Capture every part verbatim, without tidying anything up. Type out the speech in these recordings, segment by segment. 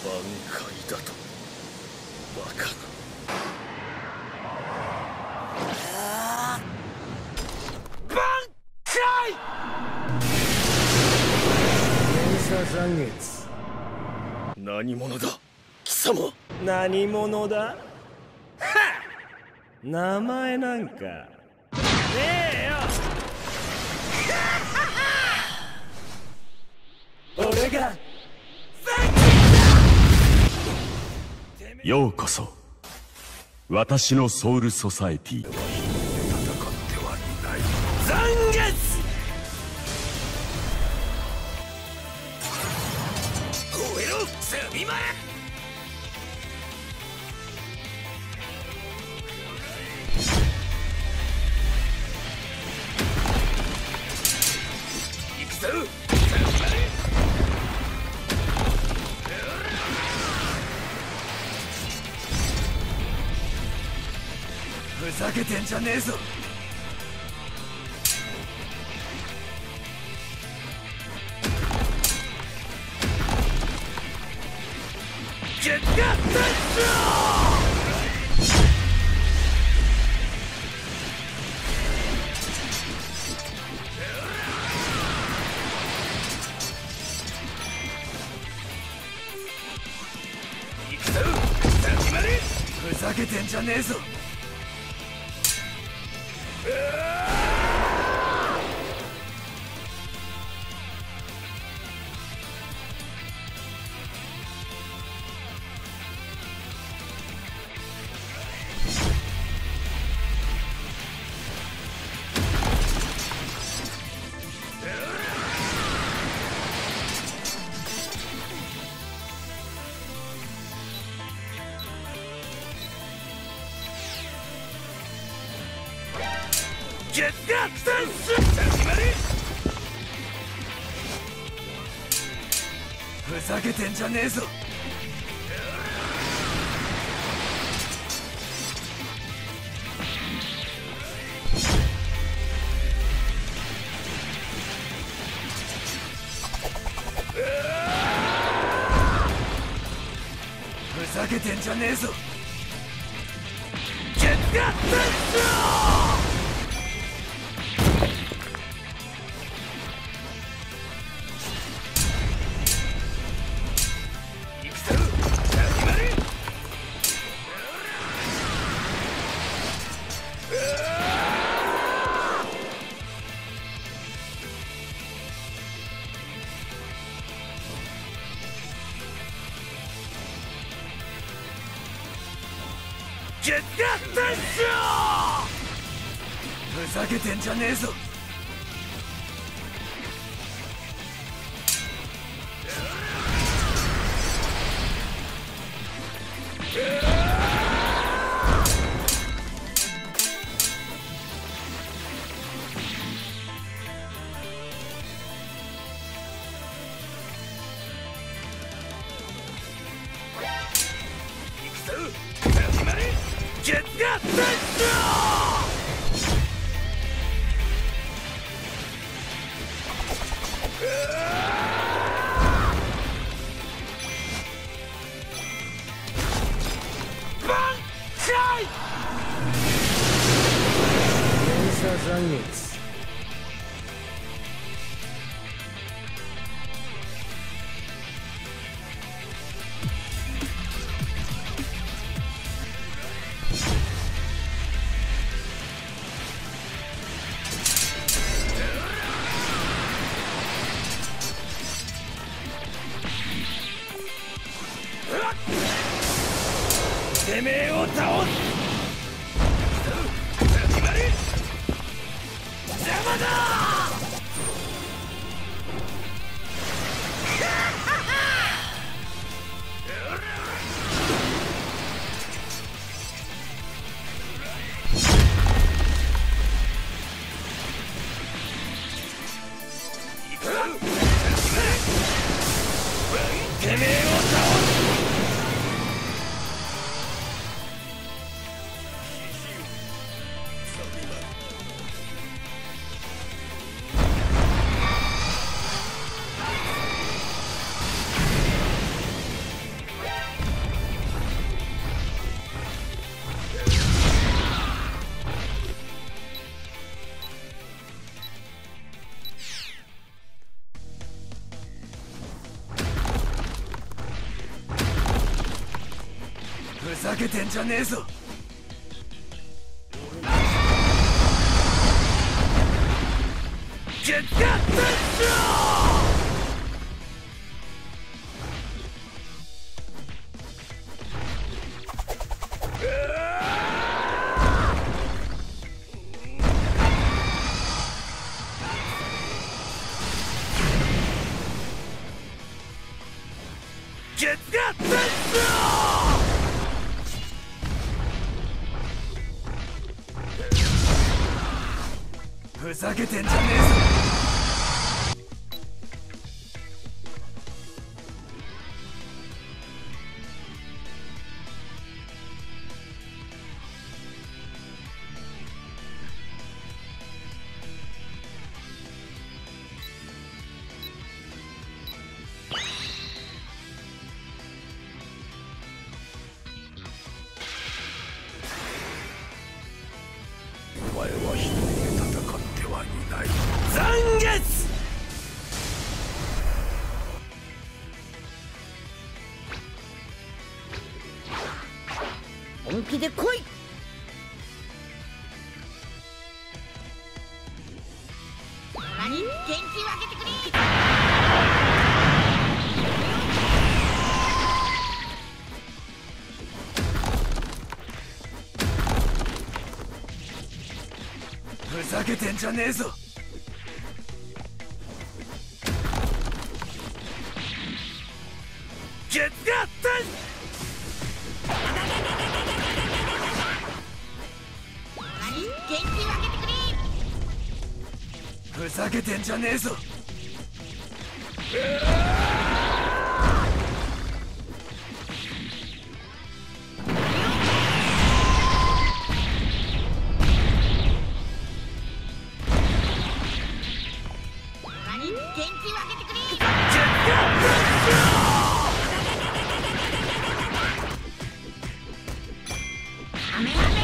界だと。バカな。挽回。 連鎖残月。 何者だ貴様。 何者だ。名前なんかねえよ。俺がようこそ私のソウルソサエティ。 戦ってはない。 残月。 燃えろすみません。 ふざけてんじゃねえぞ。ゲッタッタッふざけてんじゃねえぞ。ゲッタッタッふざけてんじゃねえぞ。ふざけてんじゃねえぞ。ゲッタッタッゲッタッタッショー。ふざけてんじゃねえぞ。ゲッタッタッショー。挽回。連鎖残月。てめえを倒す。邪魔だ。てめえを倒す。 ふざけてんじゃねえぞ。ゲットアテンション。ゲットアテンション。ふざけてんじゃねえぞ。お前は一人で戦ってはいない。残月。 本気で来い。何元気をあげてくれ。 ふざけてんじゃねえぞ。ゲットアテンション。 元気をあげてくれ。 ふざけてんじゃねえぞ。 元気をあげてくれ。 ゲットアテンション。 ハメハメ。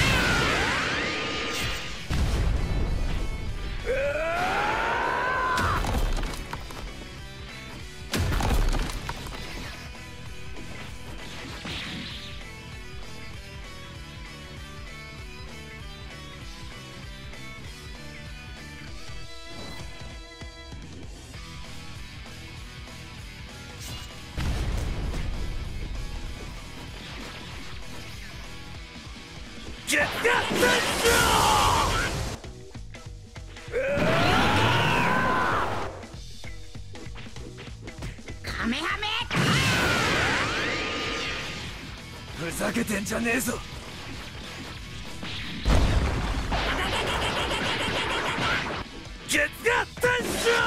ゲットアテンション。 カメハメ。 ふざけてんじゃねえぞ。ゲットアテンション。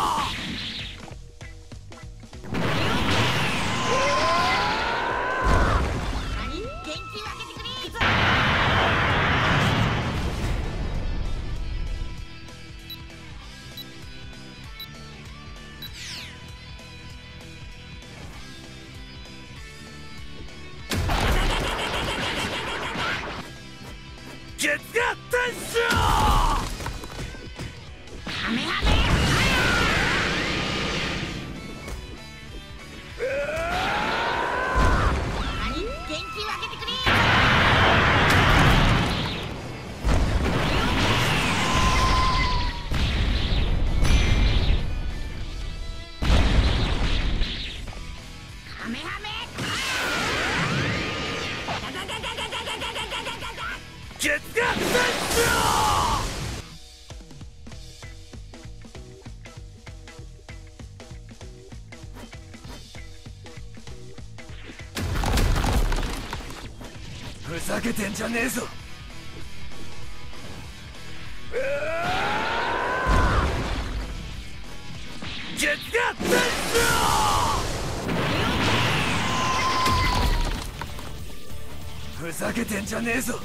元気をあげてくれ。 ゲットアテンション。 ハメハメ。元気をあげてくれ。ハメハメ。 ゲットアテンション。ふざけてんじゃねえぞ。ゲットアテンション。ふざけてんじゃねえぞ。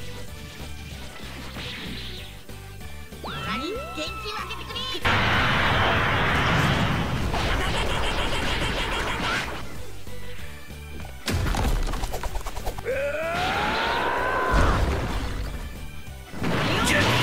元気をあげてくれ。 ゲット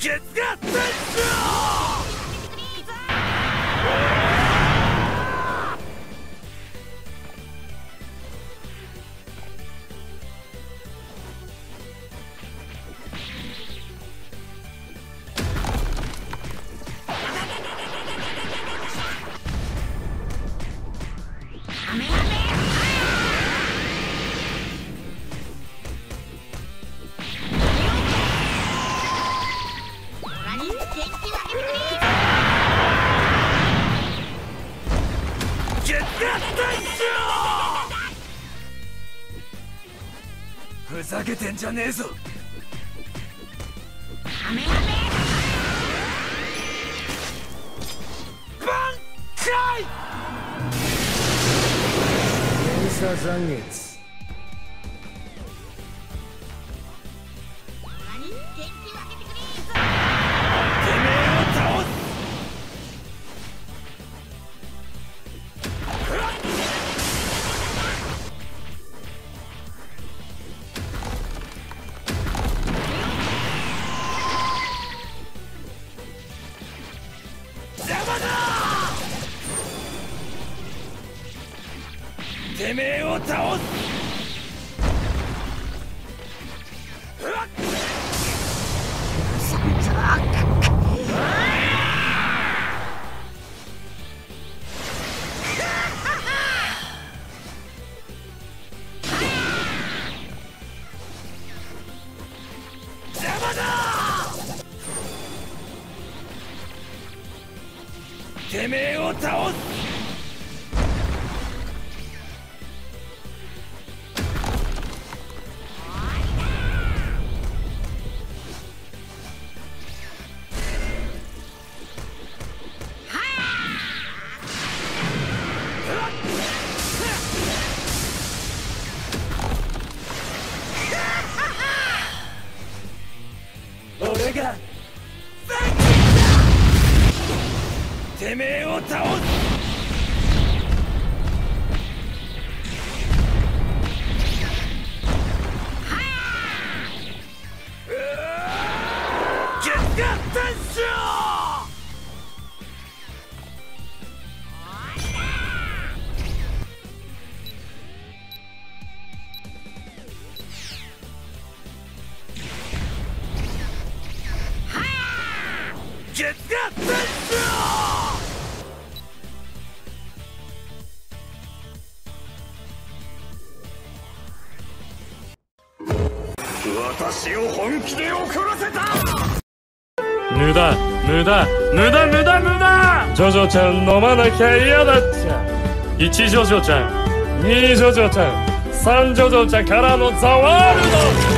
月が天使ふざけてんじゃねえぞ。 ハメハメ挽回。 連鎖残月。 何元気分けてくれ。 てめえを倒す。てめえを倒す。邪魔だ。てめえを倒す。俺がてめえを倒す。月が天使。月が天使。私を本気で怒らせた。 無駄無駄無駄無駄無駄。ジョジョちゃん飲まなきゃ嫌だっちゃ。いちジョジョちゃん、にジョジョちゃん、さんジョジョちゃんからのザワールド。